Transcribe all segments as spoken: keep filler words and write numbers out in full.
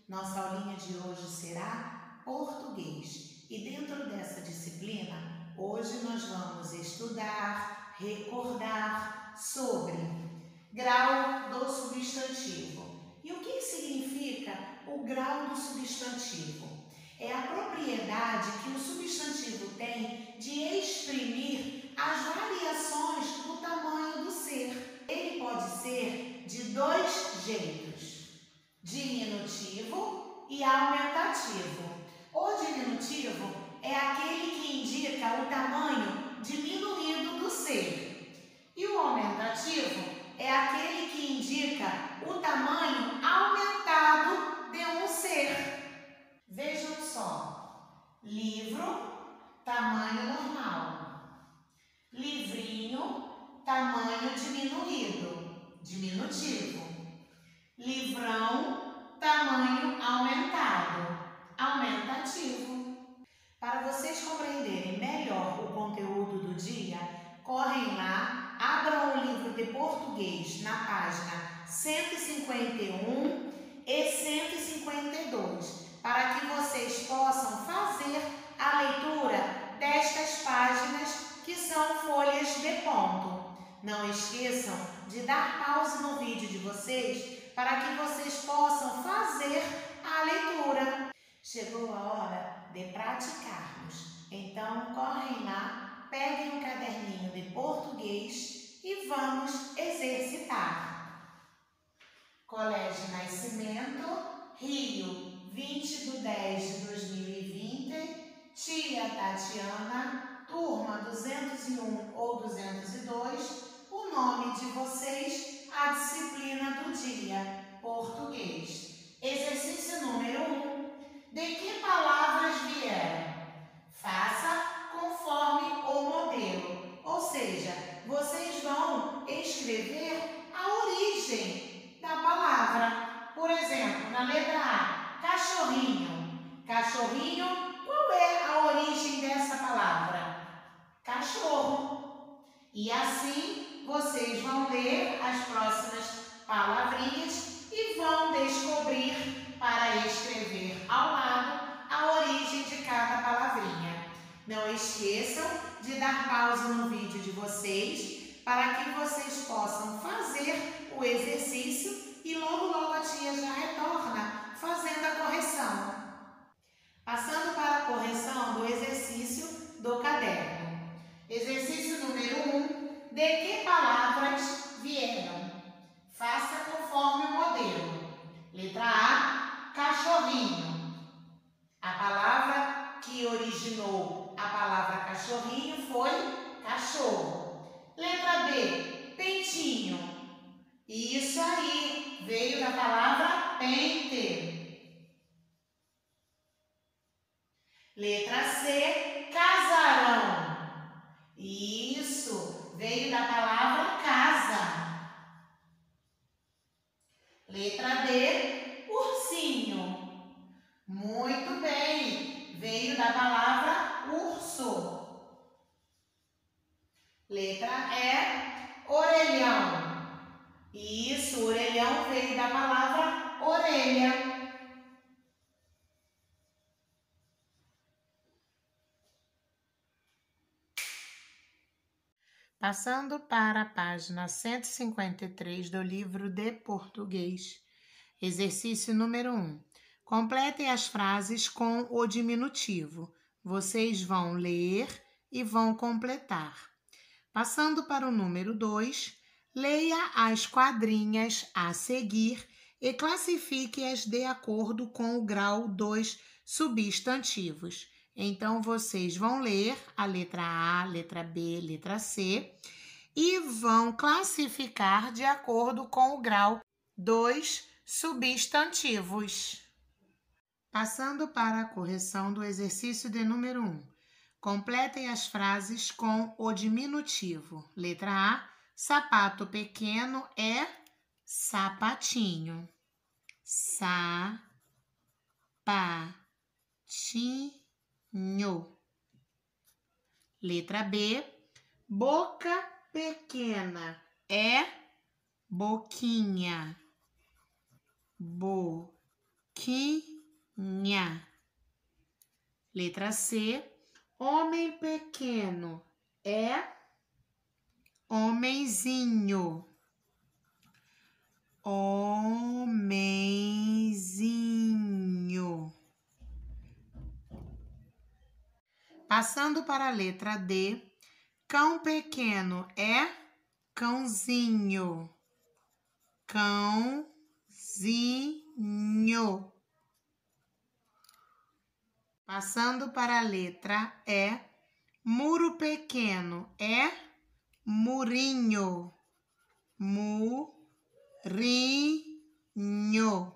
Nossa aulinha de hoje será português e dentro dessa disciplina, hoje nós vamos estudar, recordar sobre grau do substantivo. E o que significa o grau do substantivo? É a propriedade que o substantivo tem de exprimir as variações do tamanho do ser. Ele pode ser de dois jeitos, diminutivo e aumentativo. O diminutivo é aquele que indica o tamanho diminuído do ser. E o aumentativo é aquele que indica o tamanho aumentado de um ser. Vejam só, livro, tamanho normal. Livrinho, tamanho diminuído, diminutivo. Livrão, tamanho aumentado, aumentativo. Para vocês compreenderem melhor o conteúdo do dia, correm lá, abram o livro de português na página cento e cinquenta e um e cento e cinquenta e dois, para que vocês possam fazer a leitura destas páginas que são folhas de ponto. Não esqueçam de dar pausa no vídeo de vocês para que vocês possam fazer a leitura. Chegou a hora de praticarmos. Então, correm lá, peguem um caderninho de português e vamos exercitar. Colégio Nascimento, Rio, vinte de dez de dois mil e vinte. Tia Tatiana, turma duzentos e um ou duzentos e dois. O nome de vocês, a disciplina do dia, português. Exercício número um. De que palavras vieram? Faça conforme o modelo. Ou seja, vocês vão escrever a origem da palavra. Por exemplo, na letra A, cachorrinho. Cachorrinho, qual é a origem dessa palavra? Cachorro. E assim, vocês vão ler as próximas palavrinhas e vão descobrir para escrever ao lado a origem de cada palavrinha. Não esqueçam de dar pausa no vídeo de vocês para que vocês possam fazer o exercício e logo logo a tia já retorna fazendo a correção. Passando para a correção do exercício do caderno. Exercício número um. De que palavras vieram? Faça conforme o modelo. Letra A, cachorrinho. A palavra que originou a palavra cachorrinho foi cachorro. Letra B, pentinho. Isso aí, veio da palavra pente. Letra C, casarão. Isso, veio da palavra casa. Letra D, ursinho. Muito bem, veio da palavra urso. Letra E, orelhão. Isso, orelhão veio da palavra orelha. Passando para a página cento e cinquenta e três do livro de português. Exercício número um. Completem as frases com o diminutivo. Vocês vão ler e vão completar. Passando para o número dois, leia as quadrinhas a seguir e classifique-as de acordo com o grau dos substantivos. Então, vocês vão ler a letra A, letra B, letra C e vão classificar de acordo com o grau dos substantivos. Passando para a correção do exercício de número um. Completem as frases com o diminutivo. Letra A, sapato pequeno é sapatinho. Sapatinho. Letra B, boca pequena é boquinha. Boquinha. Letra C. Homem pequeno é homenzinho. Homenzinho. Passando para a letra D. Cão pequeno é cãozinho. Cãozinho. Passando para a letra E. Muro pequeno é murinho. Murinho.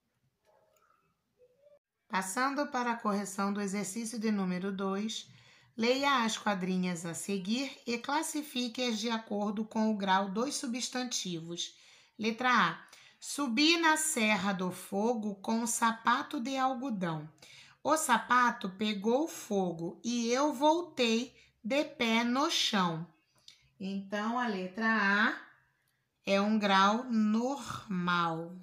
Passando para a correção do exercício de número dois, leia as quadrinhas a seguir e classifique-as de acordo com o grau dos substantivos. Letra A. Subi na Serra do Fogo com sapato de algodão. O sapato pegou fogo e eu voltei de pé no chão. Então, a letra A é um grau normal.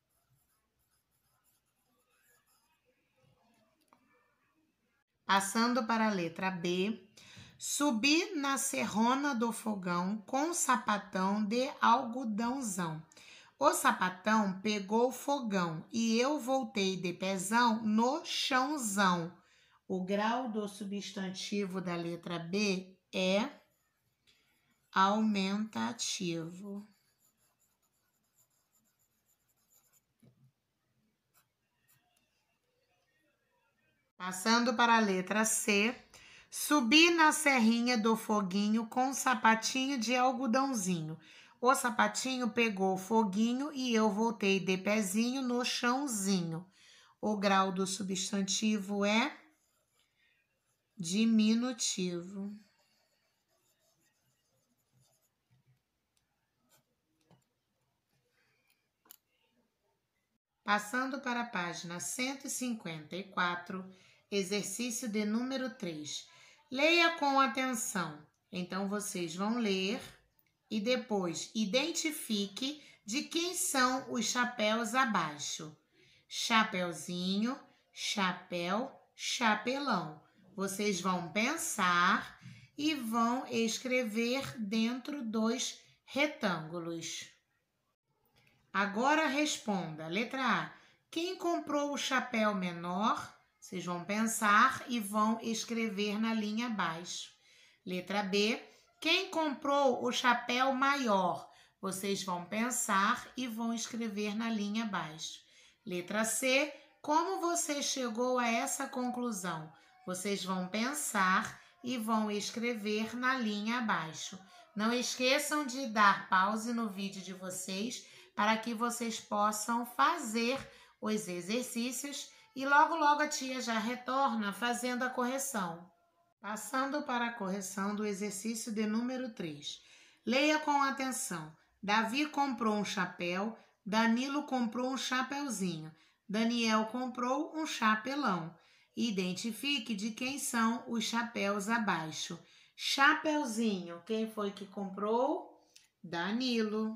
Passando para a letra B. Subi na serrona do fogão com sapatão de algodãozão. O sapatão pegou fogão e eu voltei de pezão no chãozão. O grau do substantivo da letra B é aumentativo. Passando para a letra C. Subi na serrinha do foguinho com um sapatinho de algodãozinho. O sapatinho pegou foguinho e eu voltei de pezinho no chãozinho. O grau do substantivo é diminutivo. Passando para a página cento e cinquenta e quatro, exercício de número três. Leia com atenção. Então, vocês vão ler e depois identifique de quem são os chapéus abaixo. Chapeuzinho, chapéu, chapelão. Vocês vão pensar e vão escrever dentro dos retângulos. Agora responda. Letra A. Quem comprou o chapéu menor? Vocês vão pensar e vão escrever na linha abaixo. Letra B. Quem comprou o chapéu maior? Vocês vão pensar e vão escrever na linha abaixo. Letra C. Como você chegou a essa conclusão? Vocês vão pensar e vão escrever na linha abaixo. Não esqueçam de dar pause no vídeo de vocês para que vocês possam fazer os exercícios e logo logo a tia já retorna fazendo a correção. Passando para a correção do exercício de número três. Leia com atenção. Davi comprou um chapéu, Danilo comprou um chapeuzinho, Daniel comprou um chapelão. Identifique de quem são os chapéus abaixo. Chapeuzinho, quem foi que comprou? Danilo.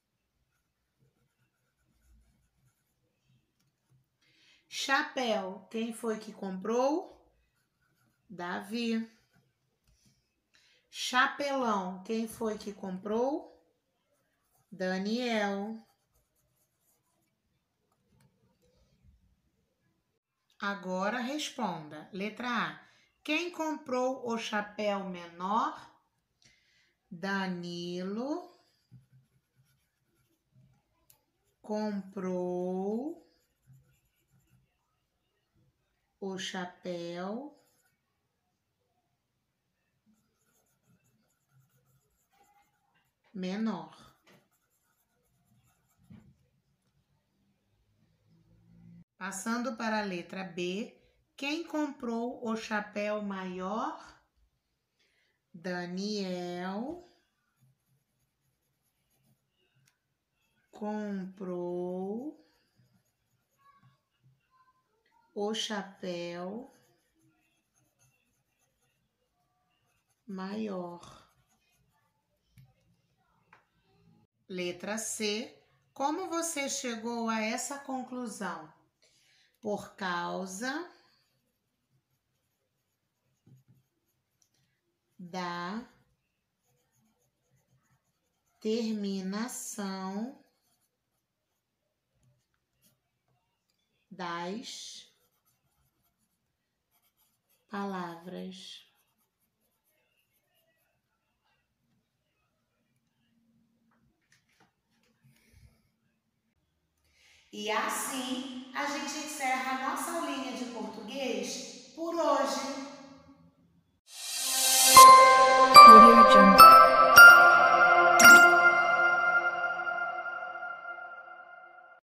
Chapéu, quem foi que comprou? Davi. Chapelão, quem foi que comprou? Daniel. Agora responda. Letra A. Quem comprou o chapéu menor? Danilo comprou o chapéu menor. Passando para a letra B, quem comprou o chapéu maior? Daniel comprou o chapéu maior. Letra C. Como você chegou a essa conclusão? por causa da terminação das palavras. E assim a gente encerra a nossa aulinha de português por hoje.